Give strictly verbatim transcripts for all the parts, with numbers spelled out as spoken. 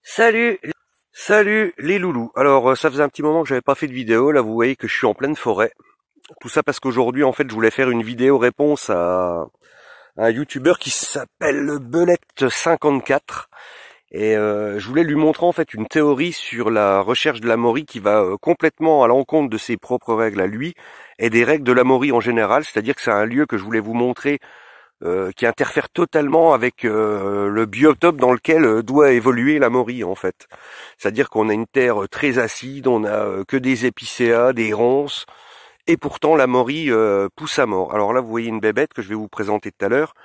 Salut, salut les loulous. Alors euh, ça faisait un petit moment que j'avais pas fait de vidéo. Là vous voyez que je suis en pleine forêt. Tout ça parce qu'aujourd'hui en fait je voulais faire une vidéo réponse à un youtubeur qui s'appelle Belette cinquante-quatre. Et euh, je voulais lui montrer en fait une théorie sur la recherche de la Maury qui va euh, complètement à l'encontre de ses propres règles à lui et des règles de la Maury en général. C'est-à-dire que c'est un lieu que je voulais vous montrer Euh, qui interfère totalement avec euh, le biotope dans lequel euh, doit évoluer la Maury en fait. C'est-à-dire qu'on a une terre très acide, on a euh, que des épicéas, des ronces, et pourtant la Maury euh, pousse à mort. Alors là vous voyez une bébête que je vais vous présenter tout à l'heure,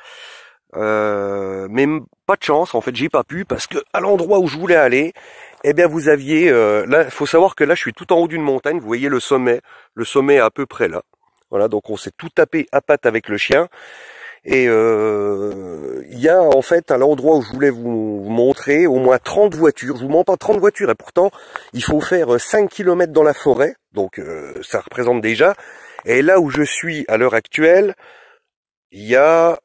euh, mais pas de chance en fait, j'ai pas pu parce que à l'endroit où je voulais aller, eh bien vous aviez, euh, là il faut savoir que là je suis tout en haut d'une montagne, vous voyez le sommet, le sommet est à peu près là. Voilà, donc on s'est tout tapé à patte avec le chien. Et il euh, y a en fait à l'endroit où je voulais vous, vous montrer au moins trente voitures. Je vous mens pas, trente voitures, et pourtant il faut faire cinq kilomètres dans la forêt, donc euh, ça représente déjà. Et là où je suis à l'heure actuelle, il y a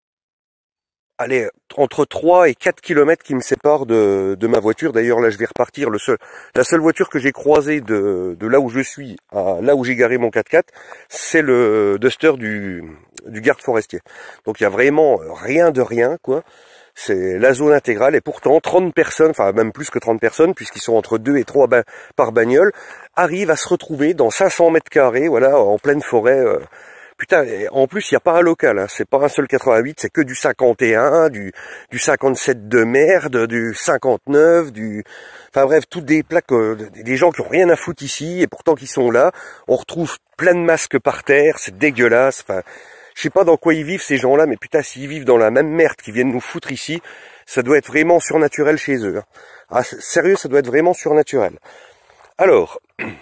allez, entre trois et quatre kilomètres qui me séparent de, de ma voiture. D'ailleurs là je vais repartir. Le seul, la seule voiture que j'ai croisée de, de là où je suis à là où j'ai garé mon quatre-quatre, c'est le Duster du, du garde forestier. Donc il y a vraiment rien de rien quoi. C'est la zone intégrale et pourtant trente personnes, enfin même plus que trente personnes puisqu'ils sont entre deux et trois ba par bagnole, arrivent à se retrouver dans cinq cents mètres carrés, voilà, en pleine forêt. Euh, Putain, en plus, il n'y a pas un local, hein. C'est pas un seul quatre-vingt-huit, c'est que du cinquante et un, du, du cinquante-sept de merde, du cinquante-neuf, du... Enfin bref, toutes des plaques, euh, des gens qui ont rien à foutre ici, et pourtant qui sont là. On retrouve plein de masques par terre, c'est dégueulasse. Enfin, je sais pas dans quoi ils vivent ces gens-là, mais putain, s'ils vivent dans la même merde qu'ils viennent nous foutre ici, ça doit être vraiment surnaturel chez eux. Hein. Ah, sérieux, ça doit être vraiment surnaturel. Alors...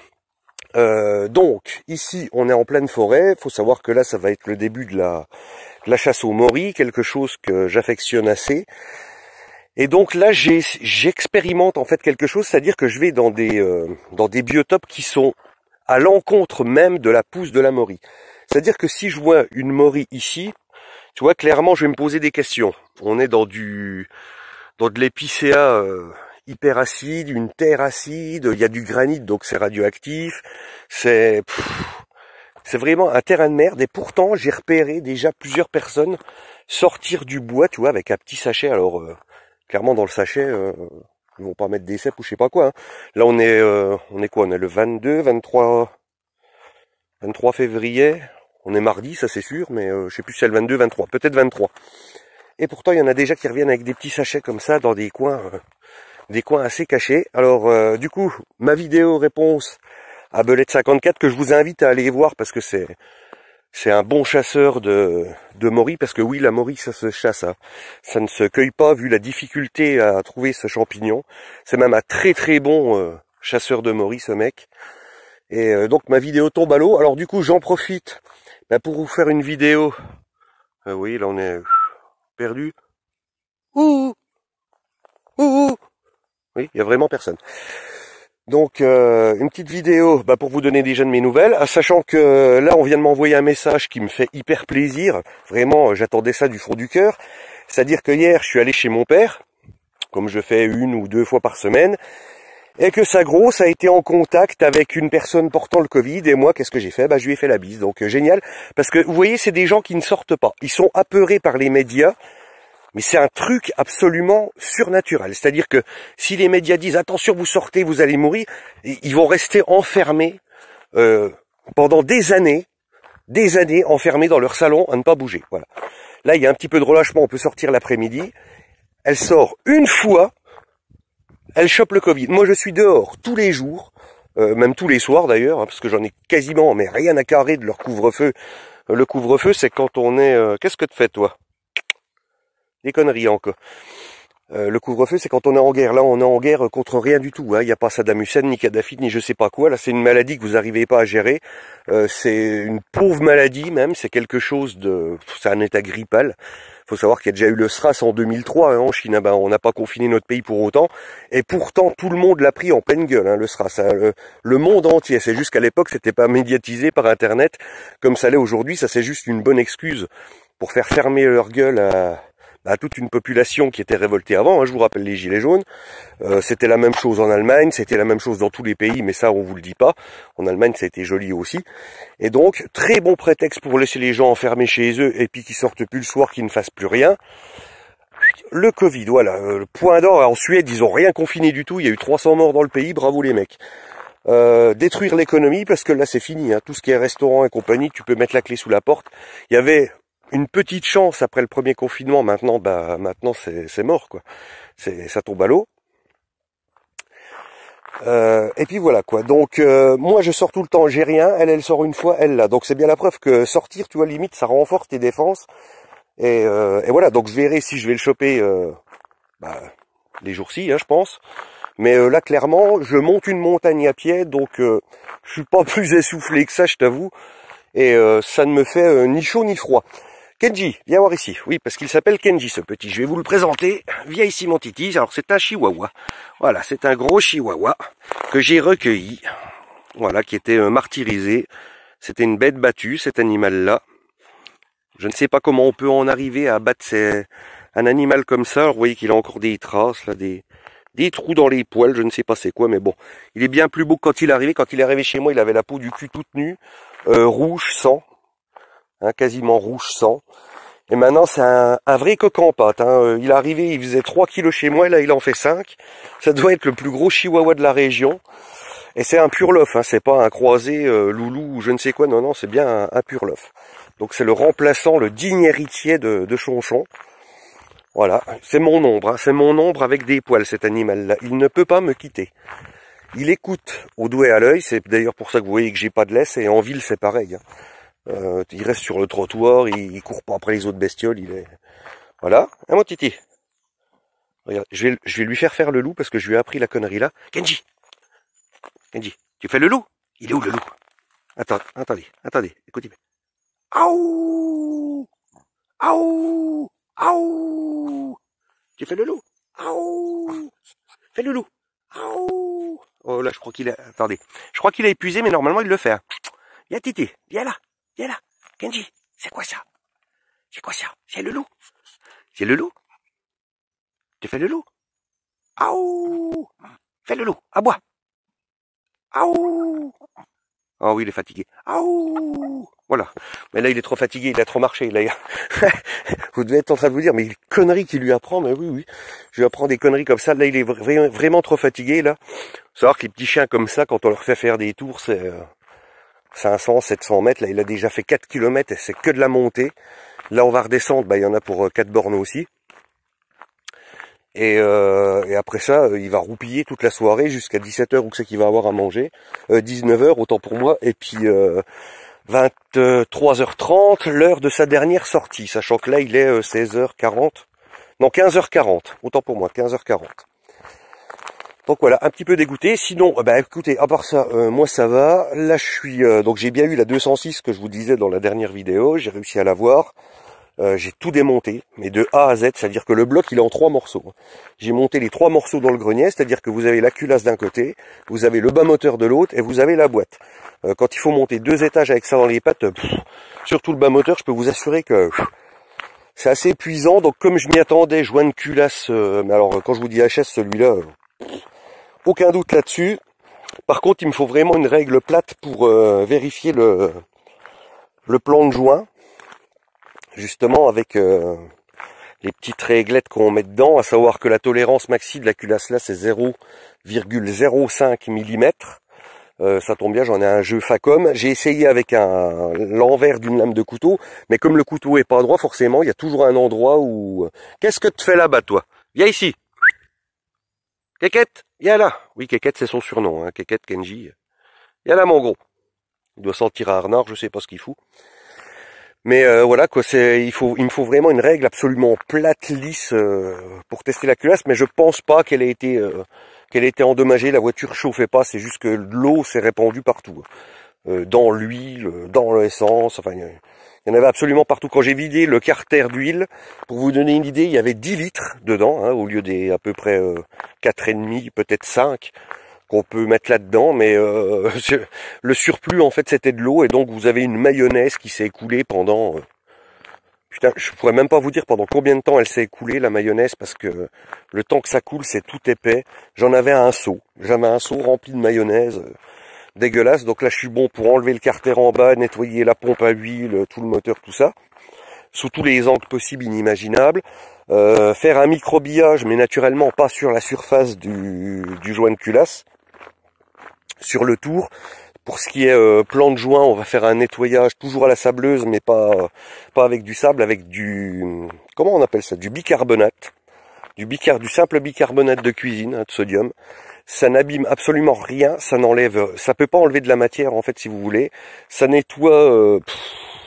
Euh, donc, ici, on est en pleine forêt. Il faut savoir que là, ça va être le début de la, de la chasse aux Maury, quelque chose que j'affectionne assez. Et donc là, j'expérimente en fait quelque chose, c'est-à-dire que je vais dans des, euh, dans des biotopes qui sont à l'encontre même de la pousse de la Maury. C'est-à-dire que si je vois une Maury ici, tu vois, clairement, je vais me poser des questions. On est dans du, dans de l'épicéa euh, hyper acide, une terre acide, il y a du granit, donc c'est radioactif. C'est c'est vraiment un terrain de merde. Et pourtant, j'ai repéré déjà plusieurs personnes sortir du bois, tu vois, avec un petit sachet. Alors, euh, clairement, dans le sachet, euh, ils vont pas mettre des cèpes ou je sais pas quoi. Hein. Là, on est, euh, on est quoi? On est le vingt-deux, vingt-trois, vingt-trois février. On est mardi, ça c'est sûr, mais euh, je sais plus si c'est le vingt-deux, vingt-trois, peut-être vingt-trois. Et pourtant, il y en a déjà qui reviennent avec des petits sachets comme ça dans des coins, euh, des coins assez cachés. Alors, euh, du coup, ma vidéo réponse à Belette cinquante-quatre que je vous invite à aller voir parce que c'est c'est un bon chasseur de de Maury, parce que oui, la Maury ça se chasse, hein. Ça ne se cueille pas vu la difficulté à trouver ce champignon. C'est même un très très bon euh, chasseur de Maury ce mec. Et euh, donc ma vidéo tombe à l'eau. Alors du coup, j'en profite ben, pour vous faire une vidéo. Euh, oui, là on est perdu. Ouh, ouh. Oui, il y a vraiment personne. Donc euh, une petite vidéo bah, pour vous donner déjà de mes nouvelles, sachant que euh, là on vient de m'envoyer un message qui me fait hyper plaisir, vraiment euh, j'attendais ça du fond du cœur, c'est-à-dire que hier je suis allé chez mon père, comme je fais une ou deux fois par semaine, et que sa grosse a été en contact avec une personne portant le Covid, et moi qu'est-ce que j'ai fait? Bah je lui ai fait la bise, donc euh, génial, parce que vous voyez c'est des gens qui ne sortent pas, ils sont apeurés par les médias, mais c'est un truc absolument surnaturel. C'est-à-dire que si les médias disent « Attention, vous sortez, vous allez mourir », ils vont rester enfermés euh, pendant des années, des années enfermés dans leur salon à ne pas bouger. Voilà. Là, il y a un petit peu de relâchement, on peut sortir l'après-midi. Elle sort une fois, elle chope le Covid. Moi, je suis dehors tous les jours, euh, même tous les soirs d'ailleurs, hein, parce que j'en ai quasiment, mais rien à carrer de leur couvre-feu. Le couvre-feu, c'est quand on est... Euh, Qu'est-ce que tu fais, toi ? Des conneries encore. Euh, le couvre-feu, c'est quand on est en guerre. Là, on est en guerre contre rien du tout. Hein. Il n'y a pas Saddam Hussein, ni Kadhafi, ni je sais pas quoi. Là, c'est une maladie que vous n'arrivez pas à gérer. Euh, c'est une pauvre maladie même. C'est quelque chose de... C'est un état grippal. Il faut savoir qu'il y a déjà eu le SRAS en deux mille trois hein, en Chine. Ben, on n'a pas confiné notre pays pour autant. Et pourtant, tout le monde l'a pris en pleine gueule, hein, le SRAS. Hein, le, le monde entier. C'est juste qu'à l'époque, c'était pas médiatisé par Internet comme ça l'est aujourd'hui. Ça, c'est juste une bonne excuse pour faire fermer leur gueule à... bah, toute une population qui était révoltée avant, hein, je vous rappelle les gilets jaunes, euh, c'était la même chose en Allemagne, c'était la même chose dans tous les pays, mais ça on vous le dit pas, en Allemagne ça a été joli aussi, et donc très bon prétexte pour laisser les gens enfermés chez eux, et puis qu'ils sortent plus le soir, qu'ils ne fassent plus rien. Le Covid, voilà, le point d'or, en Suède ils ont rien confiné du tout, il y a eu trois cents morts dans le pays, bravo les mecs. Euh, détruire l'économie, parce que là c'est fini, hein, tout ce qui est restaurant et compagnie, tu peux mettre la clé sous la porte. Il y avait une petite chance après le premier confinement, maintenant bah maintenant c'est mort quoi, c'est ça tombe à l'eau. Euh, et puis voilà quoi, donc euh, moi je sors tout le temps, j'ai rien, elle elle sort une fois, elle là, donc c'est bien la preuve que sortir, tu vois, limite ça renforce tes défenses, et, euh, et voilà, donc je verrai si je vais le choper euh, bah, les jours-ci, hein, je pense. Mais euh, là, clairement, je monte une montagne à pied, donc euh, je suis pas plus essoufflé que ça, je t'avoue. Et euh, ça ne me fait euh, ni chaud ni froid. Kenji, viens voir ici. Oui, parce qu'il s'appelle Kenji, ce petit. Je vais vous le présenter. Viens ici, mon titi. Alors, c'est un chihuahua. Voilà, c'est un gros chihuahua que j'ai recueilli. Voilà, qui était euh, martyrisé. C'était une bête battue, cet animal-là. Je ne sais pas comment on peut en arriver à abattre ces... un animal comme ça. Alors, vous voyez qu'il a encore des traces, là, des... des trous dans les poils, je ne sais pas c'est quoi, mais bon. Il est bien plus beau que quand il est arrivé. Quand il est arrivé chez moi, il avait la peau du cul toute nue, euh, rouge sang, hein, quasiment rouge sang. Et maintenant, c'est un, un vrai coq en pâte. Hein. Il est arrivé, il faisait trois kilos chez moi, là il en fait cinq. Ça doit être le plus gros chihuahua de la région. Et c'est un pur lof, hein. C'est pas un croisé euh, loulou ou je ne sais quoi, non, non, c'est bien un, un pur lof. Donc c'est le remplaçant, le digne héritier de, de Chonchon. Voilà, c'est mon ombre, hein. C'est mon ombre avec des poils, cet animal-là. Il ne peut pas me quitter. Il écoute au doigt et à l'œil, c'est d'ailleurs pour ça que vous voyez que j'ai pas de laisse, et en ville c'est pareil. Hein. Euh, il reste sur le trottoir, il, il court pas après les autres bestioles, il est... Voilà, hein, mon titi. Regarde, je vais, je vais lui faire faire le loup, parce que je lui ai appris la connerie là. Kenji Kenji, tu fais le loup? Il est où le loup? Attends, attendez, attendez, écoutez. Aouh Aouh Aouh! Tu fais le loup? Aouh! Fais le loup! Aouh! Oh là, je crois qu'il a... Attendez. Je crois qu'il a épuisé, mais normalement, il le fait. Hein. Viens, Titi. Viens là. Viens là. Kenji, c'est quoi ça? C'est quoi ça? C'est le loup. C'est le loup? Tu fais le loup? Aouh! Fais le loup. Aboie. Aouh! Oh oui, il est fatigué. Aouh! Voilà. Mais là, il est trop fatigué, il a trop marché. Là, vous devez être en train de vous dire, mais il conneries qu'il lui apprend. Mais oui, oui. Je lui apprends des conneries comme ça. Là, il est vra vraiment trop fatigué, là. Faut savoir que les petits chiens comme ça, quand on leur fait faire des tours, c'est euh, cinq cents, sept cents mètres. Là, il a déjà fait quatre kilomètres et c'est que de la montée. Là, on va redescendre. Bah, il y en a pour quatre bornes aussi. Et, euh, et après ça, il va roupiller toute la soirée jusqu'à dix-sept heures où c'est qu'il va avoir à manger. Euh, dix-neuf heures, autant pour moi. Et puis... Euh, vingt-trois heures trente, l'heure de sa dernière sortie, sachant que là il est seize heures quarante, non quinze heures quarante, autant pour moi, quinze heures quarante. Donc voilà, un petit peu dégoûté, sinon, bah écoutez, à part ça, euh, moi ça va, là je suis, euh, donc j'ai bien eu la deux cent six que je vous disais dans la dernière vidéo, j'ai réussi à la voir, euh, j'ai tout démonté, mais de A à Z, c'est-à-dire que le bloc il est en trois morceaux. J'ai monté les trois morceaux dans le grenier, c'est-à-dire que vous avez la culasse d'un côté, vous avez le bas moteur de l'autre, et vous avez la boîte. Quand il faut monter deux étages avec ça dans les pattes, pff, surtout le bas moteur, je peux vous assurer que c'est assez épuisant. Donc comme je m'y attendais, joint de culasse, euh, mais alors quand je vous dis H S, celui-là, euh, aucun doute là-dessus. Par contre, il me faut vraiment une règle plate pour euh, vérifier le, le plan de joint, justement avec euh, les petites réglettes qu'on met dedans, à savoir que la tolérance maxi de la culasse là, c'est zéro virgule zéro cinq millimètres. Euh, ça tombe bien, j'en ai un jeu Facom. J'ai essayé avec un l'envers d'une lame de couteau, mais comme le couteau est pas droit, forcément, il y a toujours un endroit où... Qu'est-ce que tu fais là-bas, toi? Viens ici. Kékette, viens là. Oui, Kékette, c'est son surnom, hein. Kékette Kenji. Viens là, mon gros. Il doit sentir un renard, je sais pas ce qu'il fout. Mais euh, voilà, quoi, c'est, il faut, il me faut vraiment une règle absolument plate, lisse euh, pour tester la culasse, mais je pense pas qu'elle ait été... Euh, qu'elle était endommagée, la voiture chauffait pas, c'est juste que l'eau s'est répandue partout. Euh, dans l'huile, dans l'essence, enfin, il y en avait absolument partout. Quand j'ai vidé le carter d'huile, pour vous donner une idée, il y avait dix litres dedans, hein, au lieu des à peu près euh, quatre virgule cinq, peut-être cinq, qu'on peut mettre là-dedans, mais euh, le surplus, en fait, c'était de l'eau, et donc vous avez une mayonnaise qui s'est écoulée pendant... Euh, Putain, je pourrais même pas vous dire pendant combien de temps elle s'est écoulée, la mayonnaise, parce que le temps que ça coule, c'est tout épais. J'en avais un seau. J'avais un seau rempli de mayonnaise. Euh, dégueulasse. Donc là, je suis bon pour enlever le carter en bas, nettoyer la pompe à huile, tout le moteur, tout ça. Sous tous les angles possibles, inimaginables. Euh, faire un microbillage, mais naturellement pas sur la surface du, du joint de culasse. Sur le tour. Pour ce qui est euh, plan de joint, on va faire un nettoyage toujours à la sableuse, mais pas pas avec du sable, avec du comment on appelle ça, du bicarbonate, du bicar, du simple bicarbonate de cuisine, hein, de sodium. Ça n'abîme absolument rien, ça n'enlève, ça peut pas enlever de la matière en fait si vous voulez. Ça nettoie, euh, pff,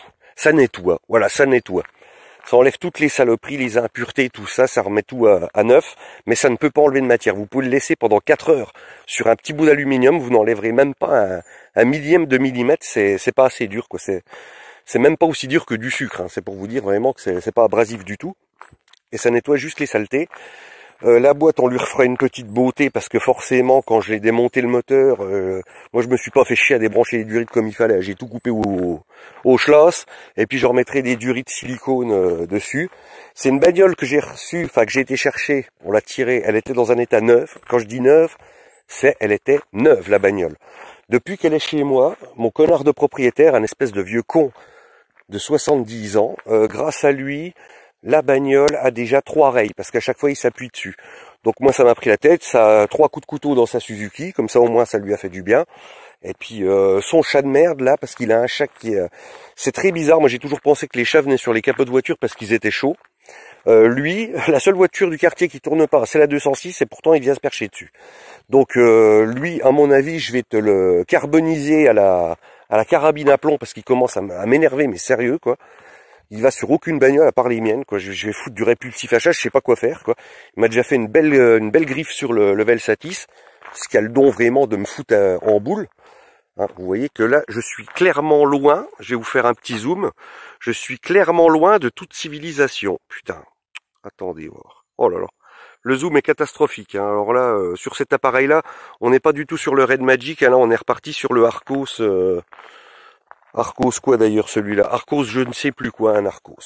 ça nettoie, voilà, ça nettoie. Ça enlève toutes les saloperies, les impuretés, tout ça, ça remet tout à, à neuf, mais ça ne peut pas enlever de matière. Vous pouvez le laisser pendant quatre heures sur un petit bout d'aluminium, vous n'enlèverez même pas un, un millième de millimètre, c'est c'est pas assez dur, quoi. C'est c'est même pas aussi dur que du sucre, hein. C'est pour vous dire vraiment que c'est c'est pas abrasif du tout. Et ça nettoie juste les saletés. Euh, la boîte, on lui refera une petite beauté parce que forcément, quand j'ai démonté le moteur, euh, moi je me suis pas fait chier à débrancher les durites comme il fallait. J'ai tout coupé au, au schlass et puis je remettrai des durites silicone euh, dessus. C'est une bagnole que j'ai reçue, enfin que j'ai été chercher. On l'a tirée, elle était dans un état neuf. Quand je dis neuf, c'est elle était neuve la bagnole. Depuis qu'elle est chez moi, mon connard de propriétaire, un espèce de vieux con de soixante-dix ans, euh, grâce à lui, la bagnole a déjà trois rayes, parce qu'à chaque fois il s'appuie dessus. Donc moi ça m'a pris la tête, ça a trois coups de couteau dans sa Suzuki, comme ça au moins ça lui a fait du bien. Et puis euh, son chat de merde là, parce qu'il a un chat qui est... C'est très bizarre, moi j'ai toujours pensé que les chats venaient sur les capots de voiture parce qu'ils étaient chauds. Euh, lui, la seule voiture du quartier qui tourne pas, c'est la deux cent six, et pourtant il vient se percher dessus. Donc euh, lui, à mon avis, je vais te le carboniser à la, à la carabine à plomb, parce qu'il commence à m'énerver, mais sérieux quoi. Il va sur aucune bagnole à part les miennes, quoi. Je, je vais foutre du répulsif achat, je sais pas quoi faire, quoi. Il m'a déjà fait une belle, une belle griffe sur le level Satis, ce qui a le don vraiment de me foutre à, en boule. Hein, vous voyez que là, je suis clairement loin. Je vais vous faire un petit zoom. Je suis clairement loin de toute civilisation. Putain. Attendez voir. Oh là là. Le zoom est catastrophique. Hein. Alors là, euh, sur cet appareil-là, on n'est pas du tout sur le Red Magic. Hein, là, on est reparti sur le Arcos. Euh... Arcos quoi d'ailleurs celui-là? Arcos je ne sais plus quoi, un Arcos.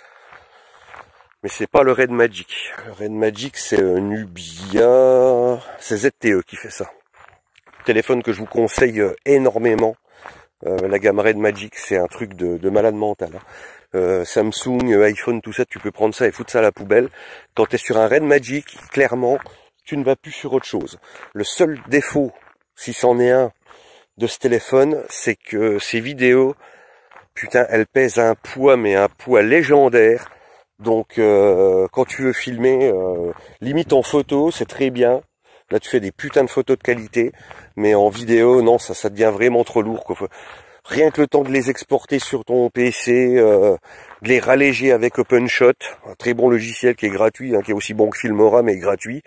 Mais c'est pas le Red Magic. Le Red Magic c'est un Nubia... C'est Z T E qui fait ça. Téléphone que je vous conseille énormément. Euh, la gamme Red Magic c'est un truc de, de malade mental. Hein. Euh, Samsung, iPhone, tout ça, tu peux prendre ça et foutre ça à la poubelle. Quand tu es sur un Red Magic, clairement, tu ne vas plus sur autre chose. Le seul défaut, si c'en est un, de ce téléphone, c'est que ces vidéos, putain, elles pèsent un poids, mais un poids légendaire. Donc, euh, quand tu veux filmer, euh, limite en photo, c'est très bien. Là, tu fais des putains de photos de qualité, mais en vidéo, non, ça, ça devient vraiment trop lourd, quoi. Rien que le temps de les exporter sur ton P C, euh, de les ralléger avec OpenShot, un très bon logiciel qui est gratuit, hein, qui est aussi bon que Filmora, mais gratuit.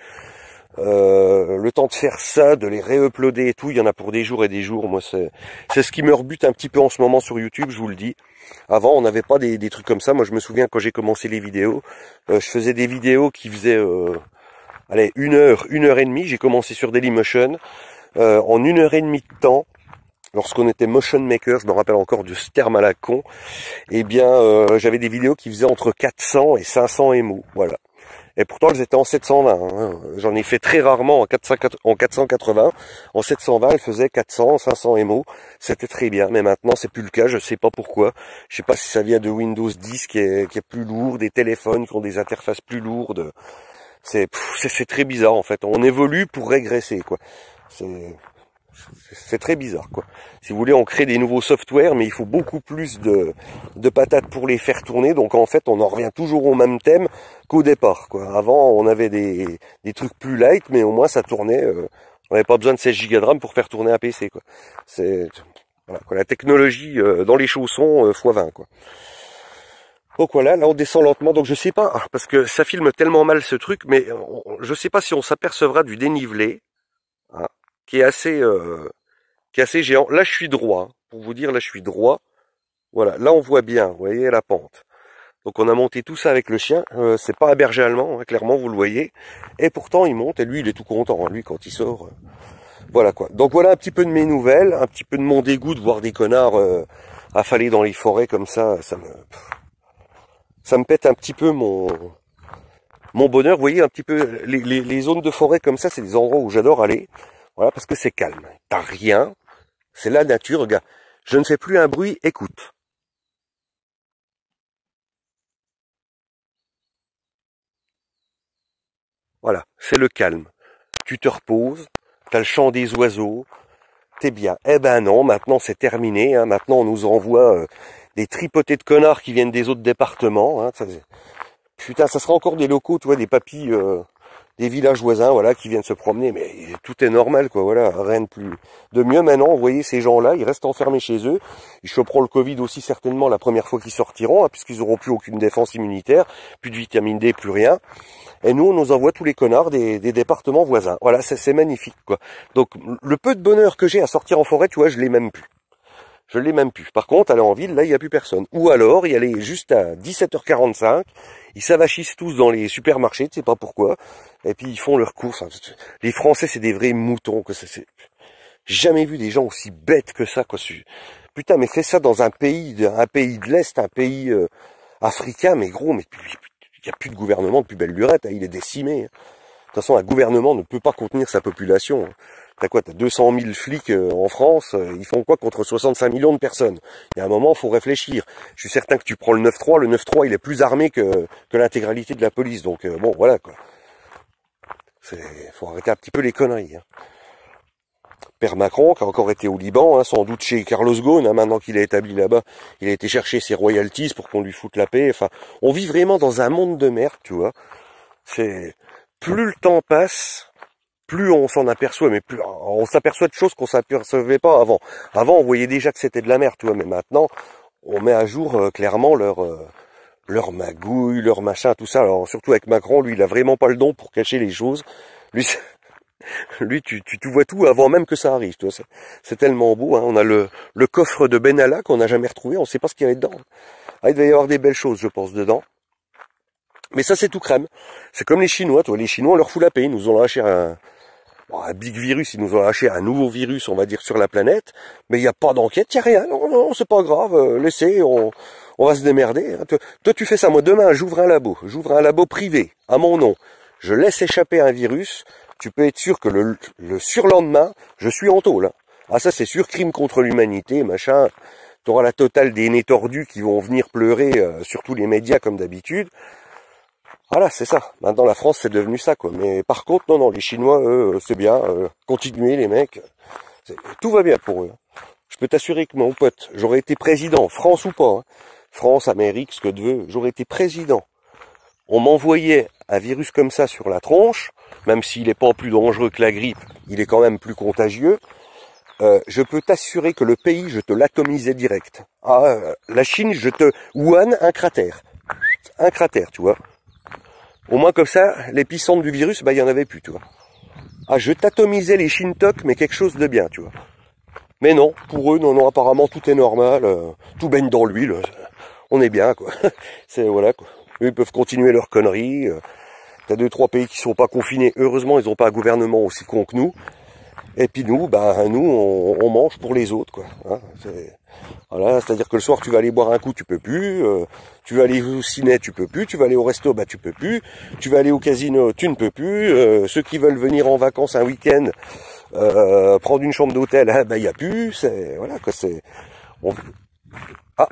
Euh, le temps de faire ça, de les réuploader et tout, il y en a pour des jours et des jours. Moi, c'est c'est ce qui me rebute un petit peu en ce moment sur YouTube, je vous le dis. Avant, on n'avait pas des, des trucs comme ça. Moi, je me souviens quand j'ai commencé les vidéos, euh, je faisais des vidéos qui faisaient, euh, allez, une heure, une heure et demie. J'ai commencé sur Dailymotion. Euh, en une heure et demie de temps, lorsqu'on était motion maker, je me rappelle encore de ce terme à la con, eh bien, euh, j'avais des vidéos qui faisaient entre quatre cents et cinq cents émos, voilà. Et pourtant, elles étaient en sept cent vingt. Hein. J'en ai fait très rarement en, quatre cent quatre-vingts. En sept cent vingt, elles faisaient quatre cents, cinq cents émos. C'était très bien. Mais maintenant, c'est plus le cas. Je sais pas pourquoi. Je sais pas si ça vient de Windows dix qui est, qui est plus lourd, des téléphones qui ont des interfaces plus lourdes. C'est, c'est très bizarre, en fait. On évolue pour régresser, quoi. C'est... C'est très bizarre, quoi. Si vous voulez, on crée des nouveaux softwares, mais il faut beaucoup plus de, de patates pour les faire tourner. Donc en fait, on en revient toujours au même thème qu'au départ, quoi. Avant, on avait des, des trucs plus light, mais au moins ça tournait. Euh, on n'avait pas besoin de seize gigas de RAM pour faire tourner un P C, quoi. C'est voilà, quoi, la technologie euh, dans les chaussons euh, fois vingt, quoi. Donc voilà, là on descend lentement. Donc je sais pas, parce que ça filme tellement mal ce truc, mais on, je sais pas si on s'apercevra du dénivelé. Hein, qui est assez euh, qui est assez géant. Là je suis droit, hein. Pour vous dire, là je suis droit. Voilà, là on voit bien, vous voyez la pente. Donc on a monté tout ça avec le chien, euh, c'est pas un berger allemand, hein, clairement vous le voyez. Et pourtant il monte, et lui il est tout content, hein, lui quand il sort. Euh, voilà quoi. Donc voilà un petit peu de mes nouvelles, un petit peu de mon dégoût de voir des connards euh, affalés dans les forêts comme ça, ça me... ça me pète un petit peu mon mon bonheur. Vous voyez un petit peu les, les, les zones de forêt comme ça, c'est des endroits où j'adore aller. Voilà, parce que c'est calme. T'as rien. C'est la nature, regarde. Je ne fais plus un bruit, écoute. Voilà, c'est le calme. Tu te reposes, t'as le chant des oiseaux, t'es bien. Eh ben non, maintenant c'est terminé. Hein. Maintenant on nous envoie euh, des tripotés de connards qui viennent des autres départements. Hein. Ça, putain, ça sera encore des locaux, tu vois, des papis, euh, des villages voisins, voilà, qui viennent se promener. Mais tout est normal, quoi. Voilà, rien de plus de mieux. Maintenant, vous voyez ces gens-là, ils restent enfermés chez eux. Ils choperont le Covid aussi certainement la première fois qu'ils sortiront, hein, puisqu'ils n'auront plus aucune défense immunitaire, plus de vitamine D, plus rien. Et nous, on nous envoie tous les connards des, des départements voisins. Voilà, c'est magnifique, quoi. Donc, le peu de bonheur que j'ai à sortir en forêt, tu vois, je l'ai même plus. Je l'ai même plus. Par contre, aller en ville, là, il n'y a plus personne. Ou alors, y aller juste à dix-sept heures quarante-cinq, ils s'avachissent tous dans les supermarchés, tu sais pas pourquoi, et puis ils font leurs courses. Les Français, c'est des vrais moutons, que c'est... Jamais vu des gens aussi bêtes que ça, quoi. Putain, mais fais ça dans un pays, un pays de l'Est, un pays euh, africain, mais gros, mais il n'y a plus de gouvernement depuis belle lurette, hein, il est décimé. Hein. De toute façon, un gouvernement ne peut pas contenir sa population. Hein. T'as quoi, t'as deux cent mille flics euh, en France, euh, ils font quoi contre soixante-cinq millions de personnes? Il y a un moment, il faut réfléchir. Je suis certain que tu prends le neuf trois, le neuf trois, il est plus armé que, que l'intégralité de la police. Donc euh, bon, voilà quoi. Il faut arrêter un petit peu les conneries. Hein. Père Macron, qui a encore été au Liban, hein, sans doute chez Carlos Ghosn, hein, maintenant qu'il est établi là-bas, il a été chercher ses royalties pour qu'on lui foute la paix. Enfin, on vit vraiment dans un monde de merde, tu vois. C'est plus le temps passe, plus on s'en aperçoit, mais plus on s'aperçoit de choses qu'on s'apercevait pas avant. Avant, on voyait déjà que c'était de la merde, tu vois, mais maintenant, on met à jour euh, clairement leur euh, leur magouille, leur machin, tout ça. Alors surtout avec Macron, lui, il a vraiment pas le don pour cacher les choses. Lui, lui, tu, tu, tu vois tout avant même que ça arrive. C'est tellement beau. Hein. On a le, le coffre de Benalla qu'on n'a jamais retrouvé. On ne sait pas ce qu'il y avait dedans. Ah, il devait y avoir des belles choses, je pense, dedans. Mais ça, c'est tout crème. C'est comme les Chinois. Toi, les Chinois, on leur fout la paix. Ils nous ont lâché un, un big virus. Ils nous ont lâché un nouveau virus, on va dire, sur la planète. Mais il n'y a pas d'enquête, il n'y a rien. Non, non, c'est pas grave. Laissez, on, on va se démerder. Hein. Toi, toi, tu fais ça. Moi, demain, j'ouvre un labo. J'ouvre un labo privé, à mon nom. Je laisse échapper un virus. Tu peux être sûr que le, le surlendemain, je suis en tôle. Hein. Ah ça c'est sûr, crime contre l'humanité, machin. Tu auras la totale des nez tordus qui vont venir pleurer euh, sur tous les médias comme d'habitude. Voilà, c'est ça. Maintenant la France c'est devenu ça quoi. Mais par contre, non, non, les Chinois, eux, c'est bien. Euh, continuez les mecs. Tout va bien pour eux. Je peux t'assurer que mon pote, j'aurais été président, France ou pas. Hein. France, Amérique, ce que tu veux, j'aurais été président. On m'envoyait un virus comme ça sur la tronche, même s'il n'est pas plus dangereux que la grippe, il est quand même plus contagieux. Euh, je peux t'assurer que le pays, je te l'atomisais direct. Ah, euh, la Chine, je te... Wuhan, un cratère. Un cratère, tu vois. Au moins comme ça, l'épicentre du virus, bah il y en avait plus, tu vois. Ah, je t'atomisais les Shintok, mais quelque chose de bien, tu vois. Mais non, pour eux, non, non, apparemment tout est normal, euh, tout baigne dans l'huile, on est bien, quoi. C'est, voilà, quoi. Eux, ils peuvent continuer leurs conneries. T'as deux, trois pays qui sont pas confinés. Heureusement, ils n'ont pas un gouvernement aussi con que nous. Et puis nous, bah nous, on, on mange pour les autres, quoi. Hein, voilà, c'est-à-dire que le soir, tu vas aller boire un coup, tu peux plus. Euh, tu vas aller au ciné, tu peux plus. Tu vas aller au resto, bah tu peux plus. Tu vas aller au casino, tu ne peux plus. Euh, ceux qui veulent venir en vacances un week-end, euh, prendre une chambre d'hôtel, hein, bah il y a plus. C'est voilà, quoi. C'est on... ah.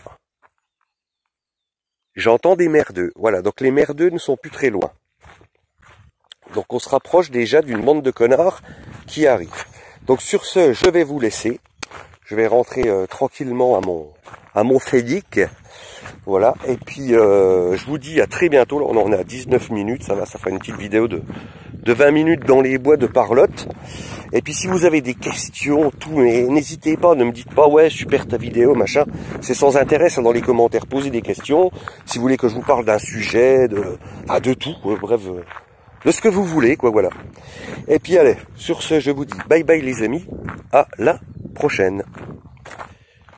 J'entends des merdeux. Voilà, donc les merdeux ne sont plus très loin. Donc on se rapproche déjà d'une bande de connards qui arrive. Donc sur ce, je vais vous laisser. Je vais rentrer euh, tranquillement à mon à mon fédic. Voilà. Et puis euh, je vous dis à très bientôt. Là, on en est à dix-neuf minutes. Ça va, ça fera une petite vidéo de, de vingt minutes dans les bois de Parlotte. Et puis si vous avez des questions, tout, mais n'hésitez pas, ne me dites pas ouais super ta vidéo, machin. C'est sans intérêt, ça dans les commentaires. Posez des questions. Si vous voulez que je vous parle d'un sujet, de, enfin, de tout, quoi, bref. Euh, de ce que vous voulez, quoi, voilà. Et puis allez, sur ce, je vous dis bye bye les amis, à la prochaine.